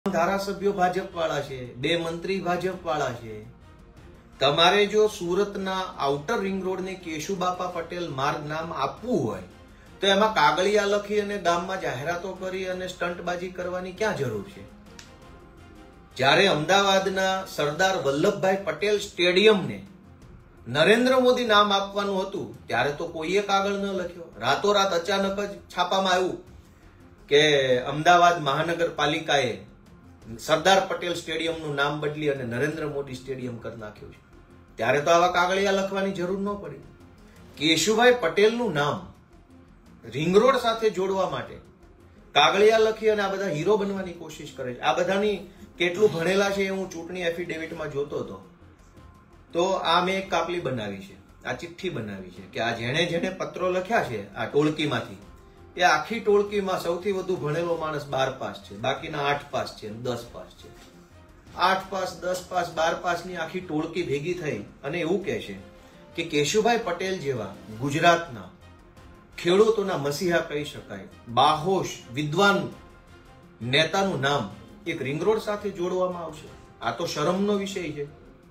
ધારાસભ્યો ભાજપ વાળા છે, 2 મંત્રી ભાજપ વાળા છે। તમારે જો સુરતના આઉટર રિંગ રોડને કેશુબાપા પટેલ માર્ગ નામ આપવું હોય તો એમાં કાગળિયા લખી અને ગામમાં જાહેરાતો કરી અને સ્ટંટબાજી કરવાની ક્યાં જરૂર છે? જ્યારે અમદાવાદના સરદાર વલ્લભભાઈ પટેલ સ્ટેડિયમને નરેન્દ્ર મોદી નામ આપવાનું હતું ત્યારે તો કોઈએ કાગળ ન લખ્યો। રાતોરાત અચાનક જ છાપામાં આવ્યું કે અમદાવાદ મહાનગરપાલિકાએ સરદાર પટેલ સ્ટેડિયમનું નામ બદલી અને નરેન્દ્ર મોદી સ્ટેડિયમ કરી નાખ્યું છે। ત્યારે તો આવા કાગળિયા લખવાની જરૂર ન પડી। કેશુભાઈ પટેલનું નામ રિંગ રોડ સાથે જોડવા માટે કાગળિયા લખી અને આ બધા હીરો બનવાની કોશિશ કરે છે। આ બધાની કેટલું ભણેલા છે એ હું ચૂંટણી એફિડેવિટમાં જોતો હતો તો આ મેં એક કાપલી બનાવી છે, આ ચિઠ્ઠી બનાવી છે કે આ જેણે જેણે પત્રો લખ્યા છે આ ટોળકીમાંથી એ આખી ટોળકીમાં સૌથી વધુ ભણેલો માણસ 12 પાસ છે, બાકીના 8 પાસ છે, 10 પાસ છે। 8 પાસ, 10 પાસ, 12 પાસની આખી ટોળકી ભેગી થઈ અને એવું કહે છે કે કેશુભાઈ પટેલ જેવા ગુજરાતના ખેડૂતોના મસીહા કહી શકાય, બાહોશ વિદ્વાન નેતાનું નામ એક રિંગ રોડ સાથે જોડવામાં આવશે। આ તો શરમનો વિષય છે।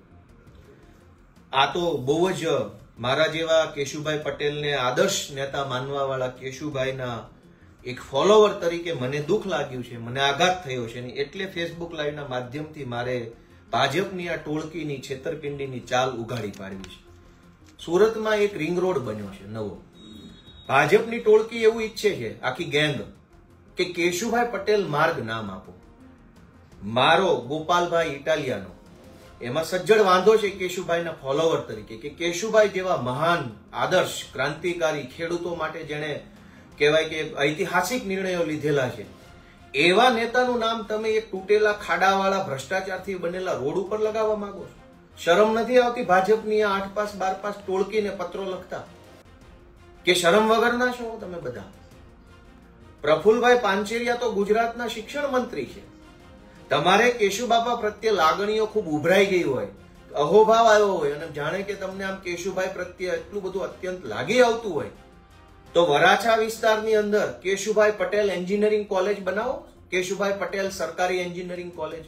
આ તો બહુ જ મારા જેવા કેશુભાઈ પટેલને આદર્શ નેતા માનવા વાળા કેશુભાઈના એક ફોલોવર તરીકે મને દુઃખ લાગ્યું છે, મને આઘાત થયો છે અને એટલે ફેસબુક લાઈવના માધ્યમથી મારે ભાજપની આ ટોળકીની છેતરપિંડીની ચાલ ઉઘાડી પાડવી છે। સુરતમાં એક રિંગ રોડ બન્યો છે નવો। ભાજપની ટોળકી એવું ઈચ્છે છે, આખી ગેંગ, કે કેશુભાઈ પટેલ માર્ગ નામ આપો। મારો ગોપાલભાઈ ઇટાલિયાનો એમાં સજ્જડ વાંધો છે કેશુભાઈના ફોલોવર તરીકે કે કેશુભાઈ જેવા મહાન આદર્શ ક્રાંતિકારી ખેડૂતો માટે જેણે કહેવાય કે ઐતિહાસિક નિર્ણયો લીધેલા છે એવા નેતાનું નામ તમે એક તૂટેલા ખાડાવાળા ભ્રષ્ટાચારથી બનેલા રોડ ઉપર લગાવવા માંગો છો? શરમ નથી આવતી ભાજપની 8 પાસ 12 પાસ ટોળકીને પત્રો લખતા? કે શરમ વગરના છો તમે બધા? પ્રફુલભાઈ પાનચેરિયા તો ગુજરાતના શિક્ષણ મંત્રી છે। તમારે કેશુબાપા પ્રત્યે લાગણીઓ ખૂબ ઉભરાઈ ગઈ હોય, અહોભાવ આવ્યો હોય અને જાણે કે તમને આમ કેશુભાઈ પ્રત્યે એટલું બધું અત્યંત લાગી આવતું હોય તો વરાછા વિસ્તારની અંદર કેશુભાઈ પટેલ એન્જિનિયરિંગ કોલેજ બનાવો। કેશુભાઈ પટેલ સરકારી એન્જિનિયરિંગ કોલેજ।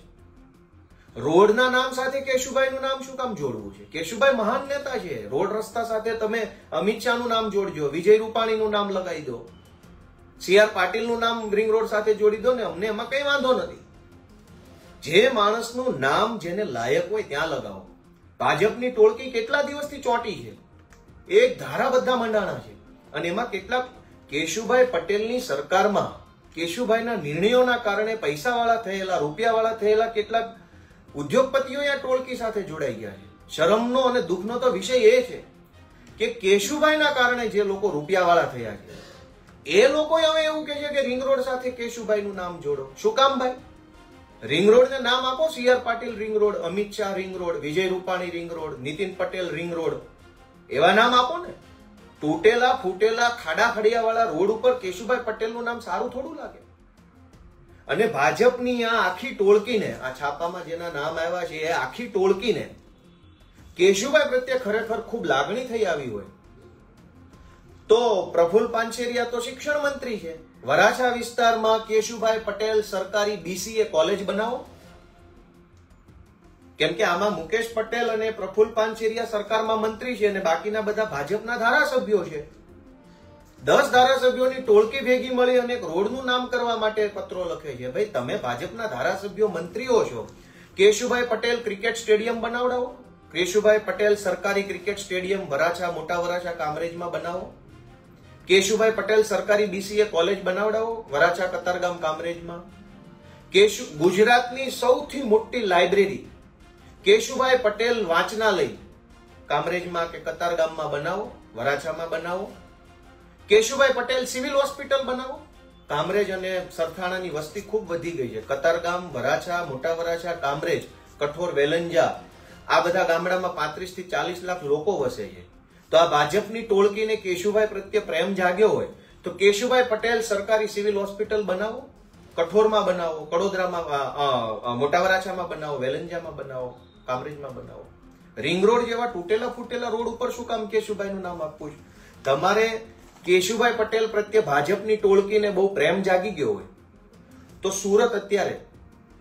રોડના નામ સાથે કેશુભાઈનું નામ શું કામ જોડવું છે? કેશુભાઈ મહાન નેતા છે। રોડ રસ્તા સાથે તમે અમિત શાહનું નામ જોડજો, વિજય રૂપાણીનું નામ લગાવી દો, CR પાટીલનું નામ રિંગ રોડ સાથે જોડી દો ને, અમને એમાં કઈ વાંધો નથી। જે માણસનું નામ જેને લાયક હોય ત્યાં લગાવો। ભાજપની ટોળકી કેટલા દિવસથી ચોંટી છે, એક ધારા બધા મંડાણા છે અને એમાં કેટલાક કેશુભાઈ પટેલની સરકારમાં કેશુભાઈના નિર્ણયોના કારણે પૈસાવાળા થયેલા, રૂપિયાવાળા થયેલા કેટલાક ઉદ્યોગપતિઓ આ ટોળકી સાથે જોડાઈ ગયા છે। શરમનો અને દુઃખનો તો વિષય એ છે કે કેશુભાઈના કારણે જે લોકો રૂપિયાવાળા થયા છે એ લોકો હવે એવું કહે છે કે રિંગ રોડ સાથે કેશુભાઈનું નામ જોડો। શું કામ ભાઈ? રિંગ રોડ ને નામ આપો, CR Patil ring road, Amit Shah ring road, Vijay Rupani ring road, Nitin Patel ring road, એવા નામ આપો ને। તૂટેલા ફૂટેલા ખાડા ખડિયા વાળા રોડ ઉપર કેશુભાઈ પટેલનું નામ સારું થોડું લાગે? અને ભાજપની આ આખી ટોળકીને, આ છાપામાં જેના નામ આવ્યા છે એ આખી ટોળકીને કેશુભાઈ પ્રત્યે ખરેખર ખૂબ લાગણી થઈ આવી હોય તો પ્રફુલ પાનચેરિયા તો શિક્ષણ મંત્રી છે, વરાછા વિસ્તારમાં કેશુભાઈ પટેલ સરકારી BCA કોલેજ બનાવો। કેમ કે આમાં મુકેશ પટેલ અને પ્રફુલ પાનચેરિયા સરકારમાં મંત્રી છે અને બાકીના બધા ભાજપના ધારાસભ્યો છે। 10 ધારાસભ્યોની ટોળકી ભેગી મળી અને એક રોડનું નામ કરવા માટે પત્રો લખે છે। ભાઈ તમે ભાજપના ધારાસભ્યો મંત્રીઓ છો, કેશુભાઈ પટેલ ક્રિકેટ સ્ટેડિયમ બનાવડાવો। કેશુભાઈ પટેલ સરકારી ક્રિકેટ સ્ટેડિયમ વરાછા, મોટા વરાછા, કામરેજમાં બનાવો। કેશુભાઈ પટેલ સરકારી BCA કોલેજ બનાવડાવો વરાછા, કતારગામ, કામરેજમાં। ગુજરાતની સૌથી મોટી લાઇબ્રેરી કેશુભાઈ પટેલ વાંચનાલય કામરેજમાં કે કતારગામમાં બનાવો, વરાછામાં બનાવો। કેશુભાઈ પટેલ સિવિલ હોસ્પિટલ બનાવો। કામરેજ અને સરથાણાની વસ્તી ખૂબ વધી ગઈ છે। કતારગામ, વરાછા, મોટા વરાછા, કામરેજ, કઠોર, વેલંજા, આ બધા ગામડામાં 35 થી 40 લાખ લોકો વસે છે। તો આ ભાજપની ટોળકીને કેશુભાઈ પ્રત્યે પ્રેમ જાગ્યો હોય તો કેશુભાઈ પટેલ સરકારી સિવિલ હોસ્પિટલ બનાવો, કઠોરમાં બનાવો, કડોદરામાં, મોટા વરાછામાં બનાવો, વેલંજામાં બનાવો, કામરેજમાં બનાવો। રિંગ રોડ જેવા તૂટેલા ફૂટેલા રોડ ઉપર શું કામ કેશુભાઈનું નામ આપવું છે? તમારે કેશુભાઈ પટેલ પ્રત્યે ભાજપની ટોળકીને બહુ પ્રેમ જાગી ગયો હોય તો સુરત અત્યારે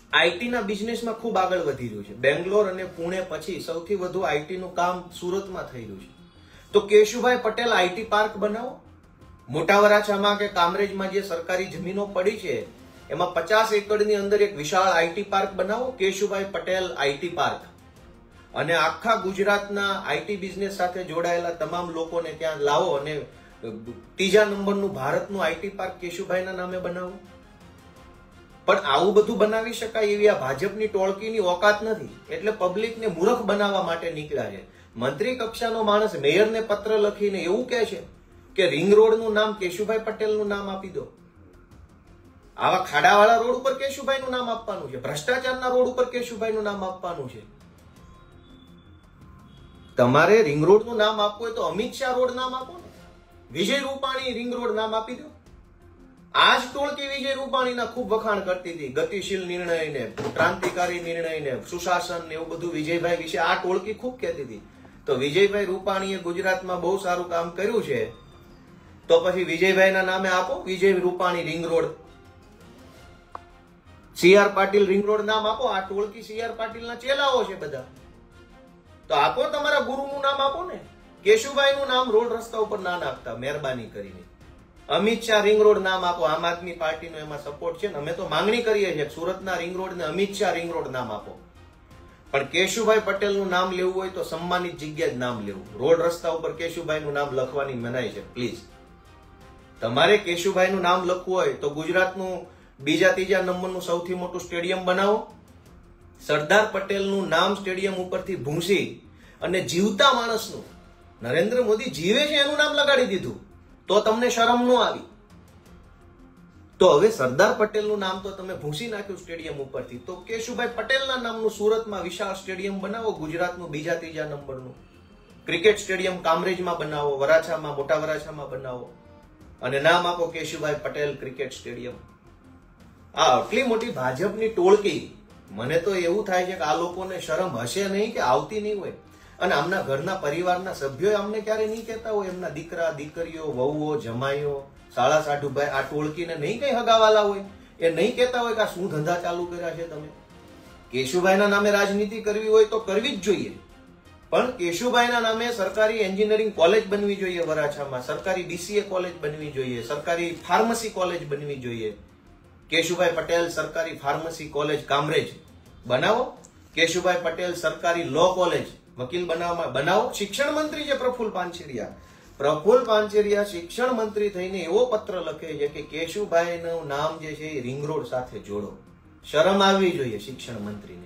આઈટી ના બિઝનેસમાં ખૂબ આગળ વધી રહ્યું છે. બેંગ્લોર અને પુણે પછી સૌથી વધુ આઈટી નું કામ સુરતમાં થઈ રહ્યું છે. તો કેશુભાઈ પટેલ આઈટી પાર્ક બનાવો. મોટા વરાછામાં કે કામરેજમાં જે સરકારી જમીનો પડી છે એમાં 50 એકડની અંદર એક વિશાળ આઈટી પાર્ક બનાવો, કેશુભાઈ પટેલ આઈટી પાર્ક. અને આખા ગુજરાતના આઈટી બિઝનેસ સાથે જોડાયેલા તમામ લોકોને ત્યાં લાવો અને 3જા નંબરનું ભારતનું આઈટી પાર્ક કેશુભાઈના નામે બનાવો. પણ આવું બધું બનાવી શકાય એવી આ ભાજપની ટોળકીની ઓકાત નથી, એટલે પબ્લિકને મૂર્ખ બનાવવા માટે નીકળ્યા છે. મંત્રી કક્ષાનો માણસ મેયરને પત્ર લખીને એવું કહે છે કે રિંગ રોડનું નામ કેશુભાઈ પટેલનું નામ આપી દો. આવા ખાડાવાળા રોડ ઉપર કેશુભાઈનું નામ આપવાનું છે, ભ્રષ્ટાચારના રોડ ઉપર કેશુભાઈનું નામ આપવાનું છે. તમારે રિંગ રોડનું નામ આપવું હોય તો અમિત શાહ રોડ નામ આપો ને, વિજય રૂપાણી રિંગ રોડ નામ આપી દો. આ જ ટોળકી વિજય રૂપાણીના ખૂબ વખાણ કરતી હતી, ગતિશીલ નિર્ણયને, ક્રાંતિકારી નિર્ણયને, સુશાસન ને એવું બધું વિજયભાઈ વિશે આ ટોળકી ખૂબ કહેતી હતી. તો વિજયભાઈ રૂપાણીએ ગુજરાતમાં બહુ સારું કામ કર્યું છે, તો પછી વિજયભાઈના નામે આપો Vijay Rupani ring road. CR Patil ring road નામ આપો. આ ટોળકી CR પાટીલના ચેલાઓ છે બધા. તો આપો, તમારા ગુરુનું નામ આપો ને. કેશુભાઈનું નામ રોડ રસ્તા ઉપર ના નાખતા મહેરબાની કરીને. અમિત શાહ રિંગ રોડ નામ આપો. આમ આદમી પાર્ટીનો એમાં સપોર્ટ છે ને અમે તો માંગણી કરીએ છીએ સુરતના રિંગ રોડ ને અમિત શાહ રિંગ રોડ નામ આપો. પણ કેશુભાઈ પટેલનું નામ લેવું હોય તો સન્માનિત જગ્યાએ જ નામ લેવું. રોડ રસ્તા ઉપર કેશુભાઈનું નામ લખવાની મનાઈ છે. પ્લીઝ, તમારે કેશુભાઈનું નામ લખવું હોય તો ગુજરાતનું 2જા 3જા નંબરનું સૌથી મોટું સ્ટેડિયમ બનાવો. સરદાર પટેલનું નામ સ્ટેડિયમ ઉપરથી ભૂંસી અને જીવતા માણસનું, નરેન્દ્ર મોદી જીવે છે એનું નામ લગાડી દીધું, તો તમને શરમ ન આવી. તો હવે સરદાર પટેલનું નામ તો તમે ભૂંસી નાખ્યું સ્ટેડિયમ ઉપરથી, તો કેશુભાઈ પટેલના નામનું સુરતમાં વિશાળ સ્ટેડિયમ બનાવો. ગુજરાતનું 2જા 3જા નંબરનું ક્રિકેટ સ્ટેડિયમ કામરેજમાં બનાવો, વરાછામાં, મોટા વરાછામાં બનાવો અને નામ આપો કેશુભાઈ પટેલ ક્રિકેટ સ્ટેડિયમ. આ આટલી મોટી ભાજપની ટોળકી, મને તો એવું થાય છે કે આ લોકોને શરમ હશે નહીં કે આવતી નહીં હોય. અને આમના ઘરના પરિવારના સભ્યો અમને ક્યારે નહીં કહેતા હોય, એમના દીકરા દીકરીઓ, વહુઓ, જમાઈઓ, સાળા સાઢુભાઈ આ ટોળકીને નહીં કઈ હગાવાલા હોય, એ નહીં કહેતા હોય કે આ શું ધંધા ચાલુ કર્યા છે તમે. કેશુભાઈના નામે રાજનીતિ કરવી હોય તો કરવી જ જોઈએ, પણ કેશુભાઈના નામે સરકારી એન્જિનિયરિંગ કોલેજ બનવી જોઈએ વરાછામાં, સરકારી BCA કોલેજ બનવી જોઈએ, સરકારી ફાર્મસી કોલેજ બનવી જોઈએ. કેશુભાઈ પટેલ સરકારી ફાર્મસી કોલેજ કામરેજ બનાવો. કેશુભાઈ પટેલ સરકારી લો કોલેજ વકીલ બનાવો. શિક્ષણ મંત્રી છે પ્રફુલ્લ પાનછેરિયા શિક્ષણ મંત્રી થઈને એવો પત્ર લખે છે કે કેશુભાઈનું નામ જે છે એ રિંગ રોડ સાથે જોડો. શરમ આવવી જોઈએ શિક્ષણ મંત્રીને,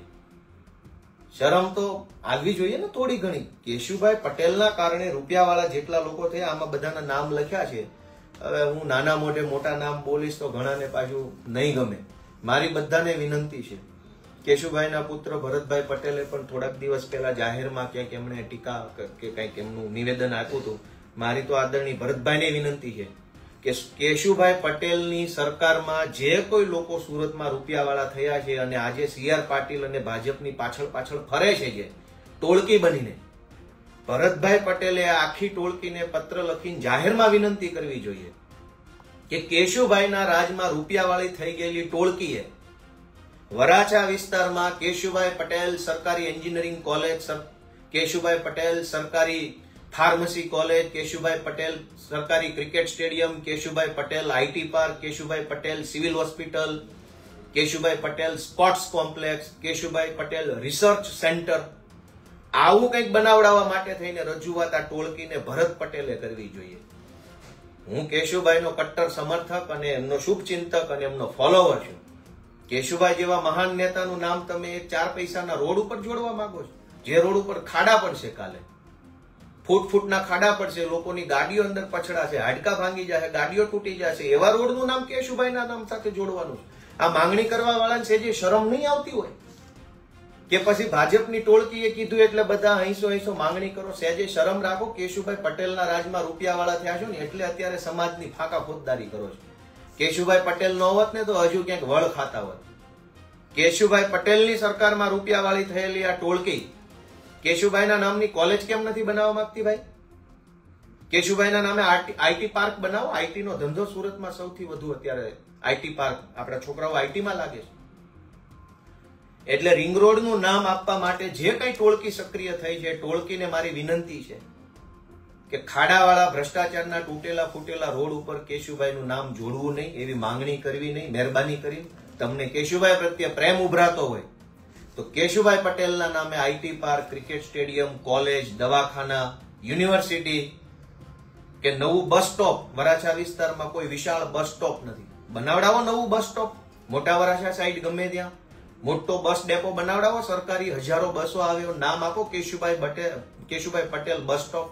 શરમ તો આવવી જોઈએ ને થોડી ઘણી. કેશુભાઈ પટેલના કારણે રૂપિયાવાળા જેટલા લોકો થયા, આમાં બધાના નામ લખ્યા છે. હવે હું નાના મોઢે મોટા નામ બોલીશ તો ઘણાને પાછું નહીં ગમે. મારી બધાને વિનંતી છે, કેશુભાઈના પુત્ર ભરતભાઈ પટેલે પણ થોડાક દિવસ પહેલા જાહેરમાં ક્યાંક એમણે ટીકા કે કંઈક એમનું નિવેદન આપ્યું હતું. મારી તો આદરણીય ભરતભાઈને વિનંતી છે કે કેશુભાઈ પટેલની સરકારમાં જે કોઈ લોકો સુરતમાં રૂપિયાવાળા થયા છે અને આજે CR પાટીલ અને ભાજપની પાછળ ફરે છે જે ટોળકી બનીને, ભરતભાઈ પટેલે આખી ટોળકીને પત્ર લખીને જાહેરમાં વિનંતી કરવી જોઈએ કે કેશુભાઈના રાજમાં રૂપિયાવાળી થઈ ગયેલી ટોળકીએ વરાછા વિસ્તારમાં કેશુભાઈ પટેલ સરકારી એન્જિનિયરિંગ કોલેજ, કેશુભાઈ પટેલ સરકારી ફાર્મસી કોલેજ, કેશુભાઈ પટેલ સરકારી cricket stadium, Keshubhai Patel IT park, Keshubhai Patel civil hospital, Keshubhai Patel sports complex, Keshubhai Patel research centre, આવું કંઈક બનાવડાવવા માટે થઈને રજૂઆત આ ટોળકીને ભરત પટેલે કરવી જોઈએ. હું કેશુભાઈનો કટ્ટર સમર્થક અને એમનો શુભચિંતક અને એમનો ફોલોવર છું. કેશુભાઈ જેવા મહાન નેતાનું નામ તમે 4 પૈસાના રોડ ઉપર જોડવા માંગો છો, જે રોડ ઉપર ખાડા પડશે, કાલે ફૂટના ખાડા પડશે, લોકોની ગાડીઓ અંદર પછડાશે, હાડકા ભાંગી જશે, ગાડીઓ તૂટી જશે, એવા રોડનું નામ કેશુભાઈના નામ સાથે જોડવાનું છે. આ માંગણી કરવા વાળાને છે જે શરમ નહીં આવતી હોય કે પછી ભાજપની ટોળકીએ કીધું એટલે બધા અહીંસો માંગણી કરો. સહેજે શરમ રાખો. કેશુભાઈ પટેલના રાજમાં રૂપિયાવાળા થયા છો ને એટલે અત્યારે સમાજની ફાંકા ફોજદારી કરો છો. કેશુભાઈ પટેલ નો હોત ને તો હજુ ક્યાંક વળ ખાતા હોત. કેશુભાઈ પટેલની સરકારમાં રૂપિયાવાળી થયેલી આ ટોળકી કેશુભાઈના નામની કોલેજ કેમ નથી બનાવવા માંગતી ભાઈ? કેશુભાઈના નામે આઈટી પાર્ક બનાવો. આઈટી નો ધંધો સુરતમાં સૌથી વધુ અત્યારે આઈટી પાર્ક, આપણા છોકરાઓ આઈટીમાં લાગે છે. એટલે રિંગ રોડનું નામ આપવા માટે જે કઈ ટોળકી સક્રિય થઈ છે, ટોળકીને મારી વિનંતી છે કે ખાડાવાળા ભ્રષ્ટાચારના તૂટેલા ફૂટેલા રોડ ઉપર કેશુભાઈનું નામ જોડવું નહીં, એવી માંગણી કરવી નહીં. મહેરબાની કરી તમને કેશુભાઈ પ્રત્યે પ્રેમ ઉભરાતો હોય તો કેશુભાઈ પટેલના નામે IT park, cricket stadium, college, દવાખાના, યુનિવર્સિટી કે નવું બસ સ્ટોપ, વરાછા વિસ્તારમાં કોઈ વિશાળ બસ સ્ટોપ નથી, બનાવડાવો નવું બસ સ્ટોપ. મોટા વરાછા સાઈડ ગમે ત્યાં મોટો બસ ડેપો બનાવડાવો, સરકારી હજારો બસો આવે, નામ આપો કેશુભાઈ પટેલ બસ સ્ટોપ,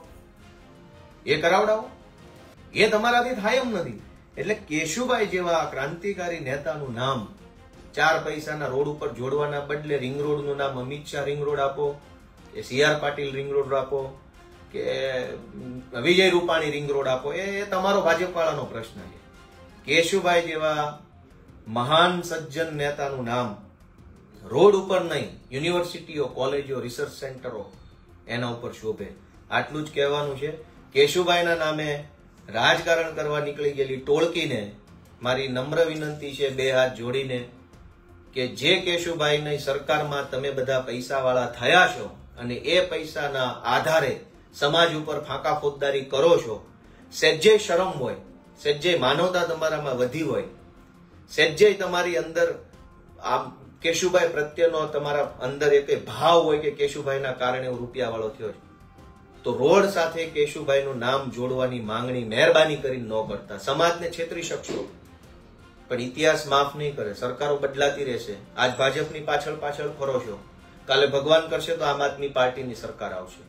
એ કરાવડાવો. એ તમારાથી થાય એમ નથી. એટલે કેશુભાઈ જેવા ક્રાંતિકારી નેતાનું નામ 4 પૈસાના રોડ ઉપર જોડવાના બદલે રિંગ રોડનું નામ અમિત શાહ રિંગ રોડ આપો, કે CR પાટીલ રિંગ રોડ આપો, કે વિજય રૂપાણી રિંગ રોડ આપો, એ તમારો ભાજપવાળાનો પ્રશ્ન છે. કેશુભાઈ જેવા મહાન સજ્જન નેતાનું નામ રોડ ઉપર નહીં, યુનિવર્સિટીઓ, કોલેજો, રિસર્ચ સેન્ટરો એના ઉપર શોભે. આટલું જ કહેવાનું છે. કેશુભાઈના નામે રાજકારણ કરવા નીકળી ગયેલી ટોળકીને મારી નમ્ર વિનંતી છે, 2 હાથ જોડીને, કે જે કેશુભાઈની સરકારમાં તમે બધા પૈસાવાળા થયા છો અને એ પૈસાના આધારે સમાજ ઉપર ફાંકા ફોજદારી કરો છો, સહેજે શરમ હોય, સહેજે માનવતા તમારામાં વધી હોય, સહેજે તમારી અંદર આમ કેશુભાઈ પ્રત્યેનો તમારા અંદર એક ભાવ હોય કે કેશુભાઈના કારણે હું રૂપિયાવાળો થયો છું, તો રોડ સાથે કેશુભાઈનું નામ જોડવાની માંગણી મહેરબાની કરીને ન કરતા. સમાજને છેતરી શકશો પણ ઇતિહાસ માફ નહીં કરે. સરકારો બદલાતી રહેશે. આજ ભાજપની પાછળ ફરો છો, કાલે ભગવાન કરશે તો આમ આદમી પાર્ટીની સરકાર આવશે.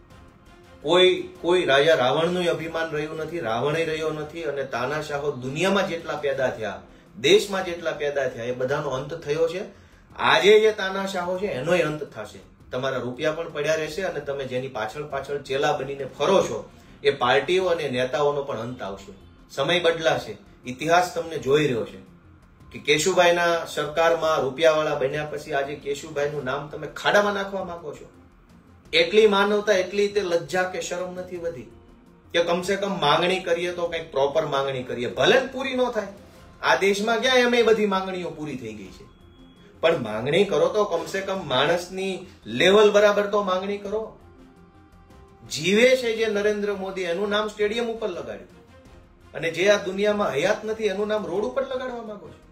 કોઈ રાજા રાવણનું અભિમાન રહ્યું નથી, રાવણ રહ્યો નથી, અને તાનાશાહો દુનિયામાં જેટલા પેદા થયા, દેશમાં જેટલા પેદા થયા, એ બધાનો અંત થયો છે. આજે જે તાનાશાહો છે એનોય અંત થશે. તમારા રૂપિયા પણ પડ્યા રહેશે અને તમે જેની પાછળ ચેલા બનીને ફરો છો એ પાર્ટીઓ અને નેતાઓનો પણ અંત આવશે. સમય બદલાશે. ઇતિહાસ તમને જોઈ રહ્યો છે કે કેશુભાઈના સરકારમાં રૂપિયાવાળા બન્યા પછી આજે કેશુભાઈનું નામ તમે ખાડામાં નાખવા માંગો છો. એટલી માનવતા, એટલી તે લજ્જા કે શરમ નથી વધી કે કમસે કમ માંગણી કરીએ તો કંઈક પ્રોપર માંગણી કરીએ, ભલે પૂરી ન થાય. આ દેશમાં ક્યાં એમ બધી માંગણીઓ પૂરી થઈ ગઈ છે, પણ માંગણી કરો તો કમસે કમ માણસની લેવલ બરાબર તો માંગણી કરો. જીવે છે જે નરેન્દ્ર મોદી, એનું નામ સ્ટેડિયમ ઉપર લગાડ્યું, અને જે આ દુનિયામાં હયાત નથી એનું નામ રોડ ઉપર લગાડવા માંગો છો.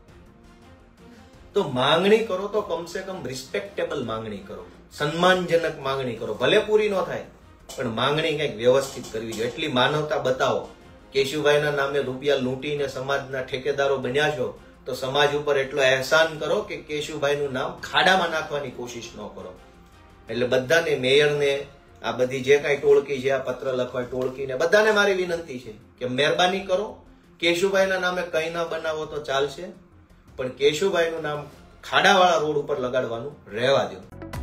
તો માંગણી કરો તો કમસે કમ રિસ્પેક્ટેબલ માંગણી કરો, સન્માનજનક માંગણી કરો. ભલે પૂરી ન થાય પણ માંગણી કંઈક વ્યવસ્થિત કરવી જોઈએ. એટલી માનવતા બતાવો. કેશુભાઈના નામે રૂપિયા લૂંટીને સમાજના ઠેકેદારો બન્યા છો તો સમાજ ઉપર એટલો અહેસાન કરો કે કેશુભાઈનું નામ ખાડામાં નાખવાની કોશિશ ન કરો. એટલે બધાને, મેયરને, આ બધી જે કાંઈ ટોળકી છે, આ પત્ર લખવા ટોળકીને બધાને મારી વિનંતી છે કે મહેરબાની કરો, કેશુભાઈના નામે કંઈ ના બનાવો તો ચાલશે, પણ કેશુભાઈનું નામ ખાડાવાળા રોડ ઉપર લગાડવાનું રહેવા દો.